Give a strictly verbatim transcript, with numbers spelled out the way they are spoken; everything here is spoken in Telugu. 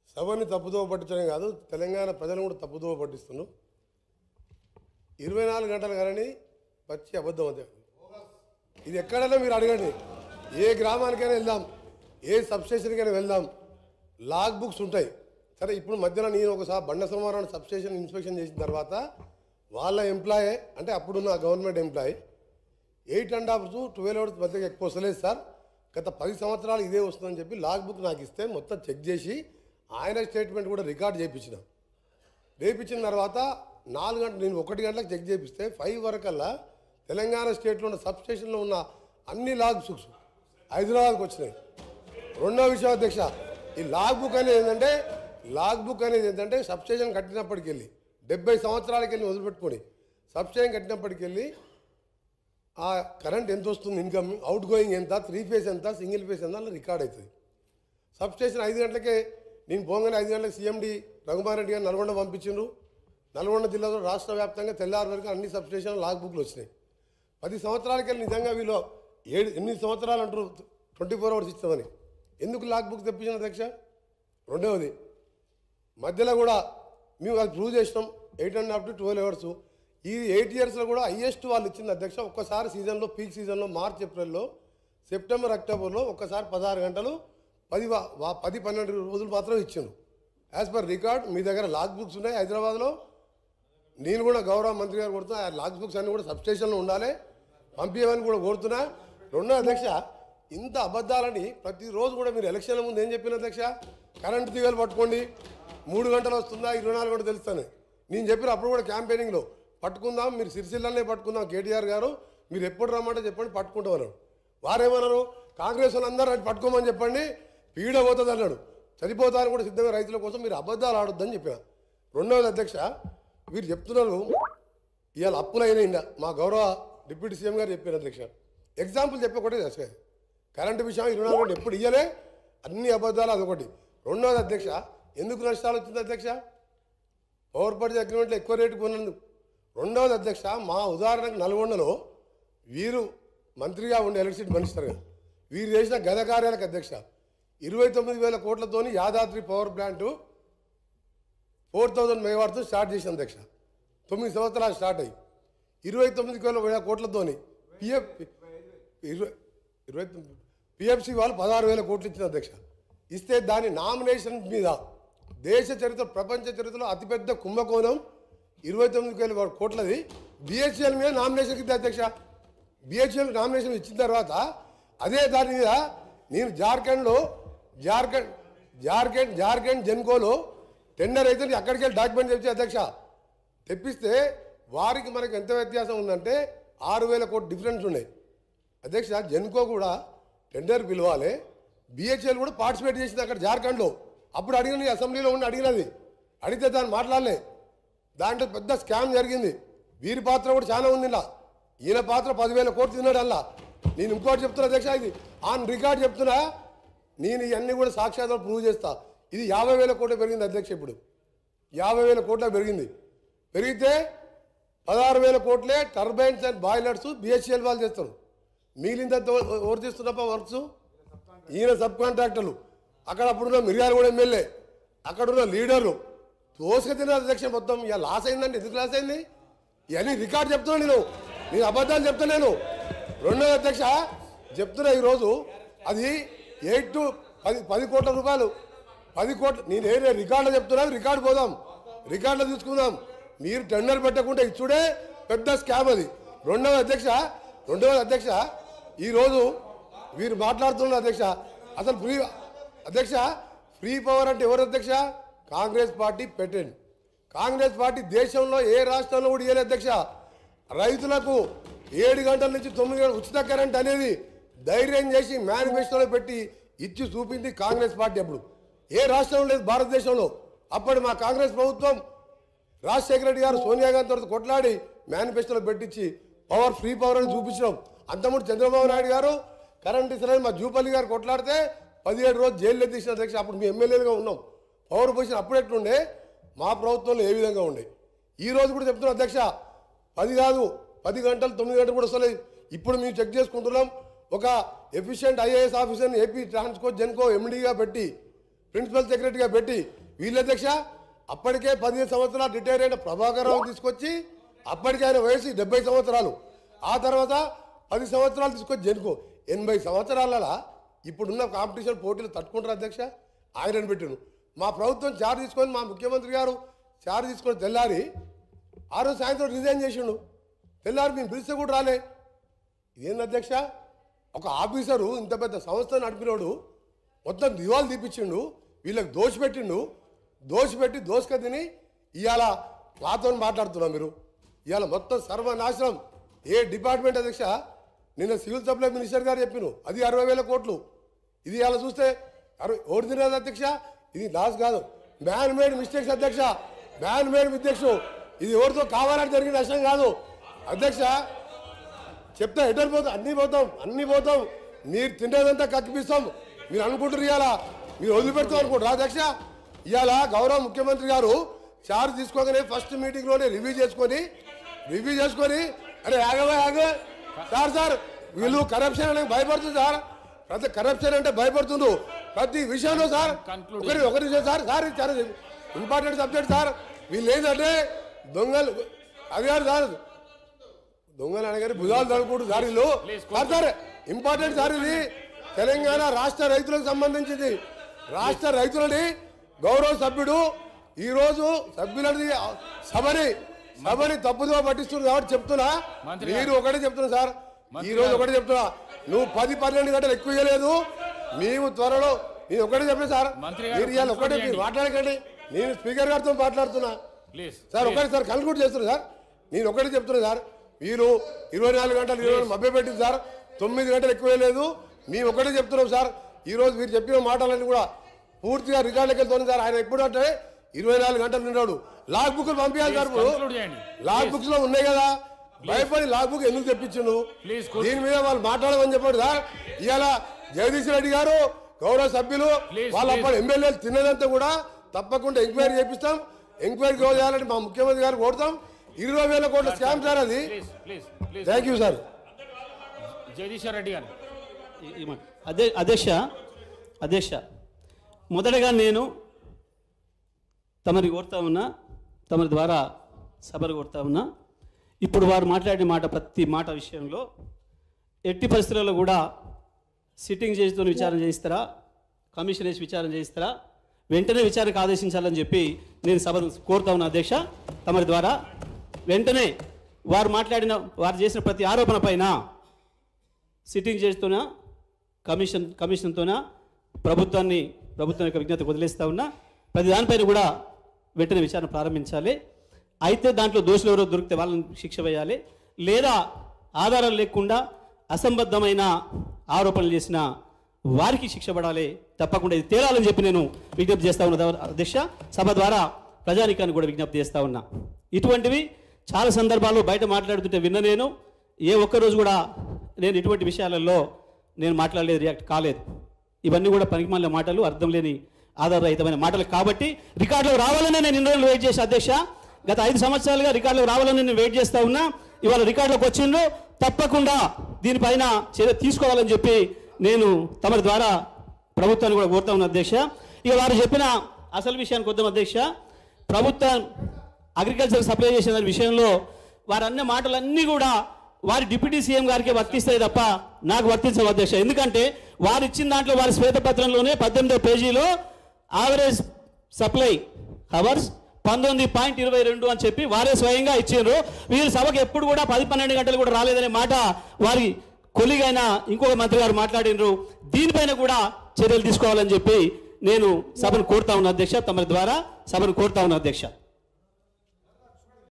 సభని తప్పుదోవ పట్టించడం కాదు, తెలంగాణ ప్రజలను కూడా తప్పుదోవ పట్టిస్తున్నాం. ఇరవై నాలుగు గంటలు కానీ పచ్చి అబద్ధం అంతే. ఇది ఎక్కడైనా మీరు అడగండి, ఏ గ్రామానికైనా వెళ్దాం, ఏ సబ్స్టేషన్కైనా వెళ్దాం, లాగ్ బుక్స్ ఉంటాయి. సరే, ఇప్పుడు మధ్యలో నేను ఒకసారి బండ సోమవారం సబ్స్టేషన్ ఇన్స్పెక్షన్ చేసిన తర్వాత వాళ్ళ ఎంప్లాయే, అంటే అప్పుడున్న government employee, eight and half to twelve hours మధ్యకి ఎక్కువ వస్తలేదు సార్, గత పది సంవత్సరాలు ఇదే వస్తుందని చెప్పి లాగ్ బుక్ నాకు ఇస్తే మొత్తం చెక్ చేసి ఆయన స్టేట్మెంట్ కూడా రికార్డ్ చేయించిన. రేపించిన తర్వాత నాలుగు గంటలు నేను ఒకటి గంటలకు చెక్ చేపిస్తే ఫైవ్ వరకల్లా తెలంగాణ స్టేట్లో ఉన్న సబ్స్టేషన్లో ఉన్న అన్ని లాగ్ బుక్స్ హైదరాబాద్కి వచ్చినాయి. రెండో విషయం అధ్యక్ష, ఈ లాగ్ బుక్ అనేది ఏంటంటే లాగ్ బుక్ అనేది ఏంటంటే సబ్స్టేషన్ కట్టినప్పటికి వెళ్ళి డెబ్బై సంవత్సరాలకి వెళ్ళి వదిలిపెట్టుకొని సబ్స్టేషన్ కట్టినప్పటికి వెళ్ళి ఆ కరెంట్ ఎంత వస్తుంది, ఇన్కమ్, అవుట్ గోయింగ్ ఎంత, త్రీ ఫేస్ ఎంత, సింగిల్ ఫేస్ ఎంత అలా రికార్డ్ అవుతుంది. సబ్స్టేషన్ ఐదు గంటలకే నేను పోగానే ఐదు గంటలకు సీఎండి రఘుమార్ రెడ్డి గారు నల్గొండ పంపించిండ్రు. నల్గొండ జిల్లాలో రాష్ట్ర వ్యాప్తంగా తెల్లారి వరకు అన్ని సబ్స్టేషన్ లాగ్ బుక్లు వచ్చినాయి. పది సంవత్సరాలకి వెళ్ళి నిజంగా వీళ్ళు ఏడు ఎనిమిది సంవత్సరాలు అంటారు ట్వంటీ ఫోర్ అవర్స్ ఇస్తామని, ఎందుకు లాగ్ బుక్ తెప్పించిన అధ్యక్ష? రెండవది, మధ్యలో కూడా మేము అది ప్రూవ్ చేసినాం eight and half to twelve hours. ఈ ఎయిట్ ఇయర్స్లో కూడా హైయెస్ట్ వాళ్ళు ఇచ్చింది అధ్యక్ష. ఒక్కసారి సీజన్లో పీక్ సీజన్లో మార్చ్ ఏప్రిల్లో సెప్టెంబర్ అక్టోబర్లో ఒక్కసారి పదహారు గంటలు పది పది పన్నెండు రోజులు మాత్రం ఇచ్చిండు. యాజ్ పర్ రికార్డ్ మీ దగ్గర లాగ్ బుక్స్ ఉన్నాయి హైదరాబాద్లో. నేను కూడా గౌరవ మంత్రి గారు కొడుతున్నా, ఆ లాగ్ బుక్స్ అన్నీ కూడా సబ్స్టేషన్లో ఉండాలి, పంపించమని కూడా కోరుతున్నా. రెండో అధ్యక్ష, ఇంత అబద్ధాలని ప్రతిరోజు కూడా మీరు ఎలక్షన్ల ముందు ఏం చెప్పిన అధ్యక్ష? కరెంటు తీగలు పట్టుకోండి, మూడు గంటలు వస్తుందా, ఇరవై నాలుగు గంటలు తెలుస్తాను నేను చెప్పిన. అప్పుడు కూడా క్యాంపెయినింగ్లో పట్టుకుందాం, మీరు సిరిసిల్లనే పట్టుకుందాం, కేటీఆర్ గారు మీరు ఎప్పుడు రమ్మంటే చెప్పండి పట్టుకుంటామన్నారు. వారేమన్నారు, కాంగ్రెస్ వాళ్ళు అందరూ పట్టుకోమని చెప్పండి, పీడ పోతుంది అన్నాడు. చనిపోతారని కూడా సిద్ధంగా రైతుల కోసం మీరు అబద్ధాలు ఆడొద్దని చెప్పిన. రెండవది అధ్యక్ష, వీరు చెప్తున్నారు ఇవాళ అప్పులైనా మా గౌరవ డిప్యూటీ సీఎం గారు చెప్పారు అధ్యక్ష. ఎగ్జాంపుల్ చెప్పకూడదు అధ్యక్ష, కరెంటు విషయం ఇరవై నాలుగు గంటలు ఎప్పుడు ఇయ్యలే, అన్ని అబద్ధాలు అదొకటి. రెండవది అధ్యక్ష, ఎందుకు నష్టాలు వచ్చింది అధ్యక్ష? పవర్ పర్చేజ్ అగ్రిమెంట్లో ఎక్కువ రేటు కొన్నందుకు. రెండవది అధ్యక్ష, మా ఉదాహరణకు నల్గొండలో వీరు మంత్రిగా ఉండే ఎలక్ట్రిసిటీ మినిస్టర్ గారు వీరు చేసిన గత కార్యాలకు అధ్యక్ష ఇరవై తొమ్మిది వేల కోట్లతోని Yadadri power plant four thousand మెగావాట్తో స్టార్ట్ చేసిన అధ్యక్ష. తొమ్మిది సంవత్సరాలు స్టార్ట్ అయ్యి ఇరవై తొమ్మిది వేల కోట్లతోని పిఎఫ్ ఇరవై ఇరవై పిఎఫ్సి వాళ్ళు పదహారు వేల కోట్లు ఇచ్చిన అధ్యక్ష. ఇస్తే దాని నామినేషన్ మీద దేశ చరిత్ర ప్రపంచ చరిత్రలో అతిపెద్ద కుంభకోణం ఇరవై తొమ్మిది వేల కోట్లది బిహెచ్ఎల్ మీద నామినేషన్ ఇద్దా అధ్యక్ష. బిహెచ్ఎల్ నామినేషన్ ఇచ్చిన తర్వాత అదే దాని మీద నేను జార్ఖండ్లో జార్ఖండ్ జార్ఖండ్ జార్ఖండ్ జెన్కోలో టెండర్ అయితే అక్కడికి వెళ్ళి డాక్యుమెంట్ తెచ్చి అధ్యక్ష తెప్పిస్తే వారికి మనకి ఎంత వ్యత్యాసం ఉందంటే ఆరు వేల కోట్లు డిఫరెన్స్ ఉన్నాయి అధ్యక్ష. జెన్కో కూడా టెండర్ పిలవాలి, బిహెచ్ఎల్ కూడా పార్టిసిపేట్ చేసింది అక్కడ జార్ఖండ్లో. అప్పుడు అడిగిన అసెంబ్లీలో ఉండి అడిగినది, అడిగితే దాన్ని మాట్లాడలే. దాంట్లో పెద్ద స్కామ్ జరిగింది. వీరి పాత్ర కూడా చాలా ఉంది ఇలా. ఈయన పాత్ర పదివేల కోట్లు తిన్నాడు అలా. నేను ఇంకోటి చెప్తున్నా అధ్యక్ష, ఇది ఆన్ రికార్డ్ చెప్తున్నా, నేను ఇవన్నీ కూడా సాక్ష్యాధారాలు ప్రూవ్ చేస్తా. ఇది యాభై వేల కోట్లు పెరిగింది అధ్యక్ష. ఇప్పుడు యాభై వేల కోట్ల పెరిగింది. పెరిగితే పదహారు వేల కోట్లే టర్బైన్స్ అండ్ బాయిలర్స్ బిహెచ్ఎల్ వాళ్ళు చేస్తారు. మిగిలిందంతా ఎవరు చేస్తున్నప్ప వర్క్స్? ఈయన సబ్ కాంట్రాక్టర్లు. అక్కడ అప్పుడున్న మిర్యాల కూడా ఎమ్మెల్యే, అక్కడున్న లీడర్లు తోసుక తిన్నారు అధ్యక్ష. మొత్తం ఇక లాస్ అయిందంటే ఎందుకు లాస్ అయింది? ఇవన్నీ రికార్డ్ చెప్తున్నా, నేను నేను అబద్ధాలు చెప్తలేను. రెండోది అధ్యక్ష చెప్తున్నా, ఈరోజు అది ఎయిట్ టు పది పది కోట్ల రూపాయలు పది కోట్లు నేను ఏ రికార్డులో చెప్తున్నాను. రికార్డు పోదాం, రికార్డులో చూసుకుందాం. మీరు టెండర్ పెట్టకుండా ఇచ్చుడే పెద్ద స్కామ్ అది. రెండవ అధ్యక్ష రెండవది అధ్యక్ష ఈరోజు వీరు మాట్లాడుతున్నారు అధ్యక్ష. అసలు ఫ్రీ అధ్యక్ష ఫ్రీ పవర్ అంటే ఎవరు అధ్యక్ష? కాంగ్రెస్ పార్టీ పెట్టండి. కాంగ్రెస్ పార్టీ దేశంలో ఏ రాష్ట్రంలో కూడా ఇవ్వలేదు అధ్యక్ష. రైతులకు ఏడు గంటల నుంచి తొమ్మిది గంటల ఉచిత కరెంట్ అనేది ధైర్యం చేసి మేనిఫెస్టోలో పెట్టి ఇచ్చి చూపింది కాంగ్రెస్ పార్టీ. అప్పుడు ఏ రాష్ట్రంలో లేదు భారతదేశంలో. అప్పటి మా కాంగ్రెస్ ప్రభుత్వం రాజశేఖర రెడ్డి గారు సోనియా గాంధీ తర్వాత కొట్లాడి మేనిఫెస్టోలో పెట్టించి పవర్ ఫ్రీ పవర్ అని చూపించినాం. అంతకుముందు చంద్రబాబు నాయుడు గారు కరెంట్ ఇస్తారని మా జూపల్లి గారు కొట్లాడితే పదిహేడు రోజు జైల్లో తీసిన అధ్యక్ష. అప్పుడు మేము ఎమ్మెల్యేలుగా ఉన్నాం. పవర్ పొజిషన్ అప్పుడు ఎట్లుండే, మా ప్రభుత్వంలో ఏ విధంగా ఉండే. ఈ రోజు కూడా చెప్తున్నాం అధ్యక్ష, పది కాదు పది గంటలు తొమ్మిది గంటలు కూడా వస్తలేదు. ఇప్పుడు మేము చెక్ చేసుకుంటున్నాం. ఒక ఎఫిషియెంట్ ఐఏఎస్ ఆఫీసర్ని ఏపీ ట్రాన్స్కో జెన్కో ఎండీగా పెట్టి ప్రిన్సిపల్ సెక్రటరీగా పెట్టి వీళ్ళ అధ్యక్ష అప్పటికే పదిహేను సంవత్సరాలు రిటైర్ అయిన ప్రభాకర్ రావు తీసుకొచ్చి అప్పటికే ఆయన వయసు డెబ్బై సంవత్సరాలు ఆ తర్వాత పది సంవత్సరాలు తీసుకొచ్చి జనుకో ఎనభై సంవత్సరాల ఇప్పుడున్న కాంపిటీషన్ పోటీలు తట్టుకుంటారు అధ్యక్ష ఆయనను పెట్టిను మా ప్రభుత్వం చార్జ్ తీసుకొని మా ముఖ్యమంత్రి గారు చార్జ్ తీసుకొని తెల్లారి ఆ రోజు సాయంత్రం రిజైన్ చేసిండు తెల్లారి మేము పిలిస్తే కూడా రాలే ఇదేంది అధ్యక్ష ఒక ఆఫీసరు ఇంత పెద్ద సంస్థ నడిపినోడు మొత్తం దివాలు తీపిచ్చిండు వీళ్ళకి దోషపెట్టిండు దోషపెట్టి దోసుక తిని ఇవాళ మాతో మాట్లాడుతున్నాం మీరు ఇవాళ మొత్తం సర్వనాశనం ఏ డిపార్ట్మెంట్ అధ్యక్ష నిన్న సివిల్ సప్లై మినిస్టర్ గారు చెప్పిను అది అరవై వేల కోట్లు ఇది ఇవాళ చూస్తే అరవై ఓడి తినదు అధ్యక్ష ఇది లాస్ కాదు మ్యాన్ మేడ్ మిస్టేక్స్ అధ్యక్ష మ్యాన్ మేడ్ మిస్టేక్స్ ఇది ఎవరితో కావాలని జరిగిన నష్టం కాదు అధ్యక్ష చెప్తా ఎటర్ పోతాం అన్నీ పోతాం అన్నీ పోతాం మీరు తిండేదంతా కక్కిపిస్తాం మీరు అనుకుంటారు ఇవాళ మీరు వదిలిపెడతాం అనుకుంటారు అధ్యక్ష ఇవాళ గౌరవ ముఖ్యమంత్రి గారు చార్జ్ తీసుకోగానే ఫస్ట్ మీటింగ్లోనే రివ్యూ చేసుకొని రివ్యూ చేసుకొని అరే ఆగవా ఆగ సార్ సార్ వీళ్ళు కరప్షన్ అనేది భయపడుతుంది సార్ ప్రతి కరప్షన్ అంటే భయపడుతుండ్రు ప్రతి విషయంలో సార్ ఒకరి ఒకరి సార్ సార్ చాలా ఇంపార్టెంట్ సబ్జెక్ట్ సార్ వీళ్ళు ఏంటంటే దొంగలు అది కాదు సార్ దొంగలు అనగానే భుజాలు తడుకుంటు సార్ వీళ్ళు సార్ సార్ ఇంపార్టెంట్ సార్ ఇది తెలంగాణ రాష్ట్ర రైతులకు సంబంధించింది రాష్ట్ర రైతులని గౌరవ సభ్యుడు ఈరోజు సభ్యులని సభని సభని తప్పుదో పట్టిస్తున్నారు కాబట్టి చెప్తున్నా మీరు ఒకటే చెప్తున్నా సార్ ఈ రోజు ఒకటే చెప్తున్నా నువ్వు పది పన్నెండు గంటలు ఎక్కువ ఇవ్వలేదు మేము త్వరలో నేను ఒకటే చెప్పిన సార్ మీరు ఇవాళ ఒకటే మీరు మాట్లాడకండి నేను స్పీకర్ గారితో మాట్లాడుతున్నా సార్ ఒకటే సార్ కన్క్లూడ్ చేస్తున్నా సార్ నేను ఒకటే చెప్తున్నా సార్ మీరు ఇరవై నాలుగు గంటలు ఇరవై మభ్య పెట్టింది సార్ తొమ్మిది గంటలు ఎక్కువ లేదు మేము ఒకటే చెప్తున్నాం సార్ ఈరోజు మీరు చెప్పిన మాటలన్నీ కూడా పూర్తిగా రికార్డులకు వెళ్తుంది సార్ ఆయన ఎప్పుడు అంటే ఇరవై నాలుగు గంటలు నిన్నాడు లాగ్ బుక్ పంపించాలి సార్ లాగ్ బుక్స్ లో ఉన్నాయి కదా భయపడి లాగ్ బుక్ ఎందుకు తెప్పించిండు దీని మీద వాళ్ళు మాట్లాడమని చెప్పాడు సార్ ఇవాళ జగదీష్ రెడ్డి గారు గౌరవ సభ్యులు వాళ్ళ అప్పుడు ఎమ్మెల్యేలు తిన్నదంతా కూడా తప్పకుండా ఎంక్వైరీ చేపిస్తాం ఎంక్వైరీ చేయాలని మా ముఖ్యమంత్రి గారు కోరుతాం ఇరవై వేల కోట్ల స్కామ్ సార్ అది thank you sir Jagadish Reddy గారు అదే అధ్యక్ష అధ్యక్ష మొదటగా నేను తమరి కోరుతా ఉన్నా తమరి ద్వారా సభలు కోరుతా ఉన్నా ఇప్పుడు వారు మాట్లాడిన మాట ప్రతి మాట విషయంలో ఎట్టి పరిస్థితుల్లో కూడా సిట్టింగ్ చేస్తూ విచారణ చేయిస్తారా కమిషన్ వేసి విచారణ చేయిస్తారా వెంటనే విచారణకు ఆదేశించాలని చెప్పి నేను సభను కోరుతా ఉన్నా అధ్యక్ష తమరి ద్వారా వెంటనే వారు మాట్లాడిన వారు చేసిన ప్రతి ఆరోపణ పైన సిట్టింగ్ చేస్తూనా కమిషన్ కమిషన్తోనా ప్రభుత్వాన్ని ప్రభుత్వం యొక్క విజ్ఞతకు వదిలేస్తూ ఉన్నా ప్రతి దానిపైన కూడా వెంటనే విచారణ ప్రారంభించాలి అయితే దాంట్లో దోషులు ఎవరో దొరికితే వాళ్ళని శిక్ష వేయాలి లేదా ఆధారాలు లేకుండా అసంబద్ధమైన ఆరోపణలు చేసిన వారికి శిక్ష పడాలి తప్పకుండా ఇది తేలాలని చెప్పి నేను విజ్ఞప్తి చేస్తా ఉన్నా అధ్యక్ష సభ ద్వారా ప్రజానికాన్ని కూడా విజ్ఞప్తి చేస్తూ ఉన్నా ఇటువంటివి చాలా సందర్భాల్లో బయట మాట్లాడుతుంటే విన్న నేను ఏ ఒక్కరోజు కూడా నేను ఇటువంటి విషయాలలో నేను మాట్లాడలేదు రియాక్ట్ కాలేదు ఇవన్నీ కూడా పనికిమాలిన మాటలు అర్థం లేని ఆధారరహితమైన మాటలు కాబట్టి రికార్డులో రావాలనే నేను ఇన్ని రోజులు వెయిట్ చేసే అధ్యక్ష గత ఐదు సంవత్సరాలుగా రికార్డులో రావాలని నేను వెయిట్ చేస్తూ ఉన్నా ఇవాళ రికార్డులోకి వచ్చిండ్రు తప్పకుండా దీనిపైన చర్య తీసుకోవాలని చెప్పి నేను తమరి ద్వారా ప్రభుత్వాన్ని కూడా కోరుతా ఉన్నా అధ్యక్ష ఇక వారు చెప్పిన అసలు విషయానికి వద్దాం అధ్యక్ష ప్రభుత్వం అగ్రికల్చర్ సప్లై చేసిన దాని విషయంలో వారు అన్న మాటలన్నీ కూడా వారి డిప్యూటీ సీఎం గారికి వర్తిస్తాయి తప్ప నాకు వర్తించవు అధ్యక్ష ఎందుకంటే వారు ఇచ్చిన దాంట్లో వారి శ్వేతపత్రంలోనే పద్దెనిమిదో పేజీలో యావరేజ్ సప్లై అవర్స్ పంతొమ్మిది పాయింట్ ఇరవై రెండు అని చెప్పి వారే స్వయంగా ఇచ్చారు వీరు సభకు ఎప్పుడు కూడా పది పన్నెండు గంటలు కూడా రాలేదనే మాట వారి కొలిగైన ఇంకొక మంత్రి గారు మాట్లాడినరు దీనిపైన కూడా చర్యలు తీసుకోవాలని చెప్పి నేను సభను కోరుతా ఉన్నా అధ్యక్ష తమ ద్వారా సభను కోరుతా ఉన్నా అధ్యక్ష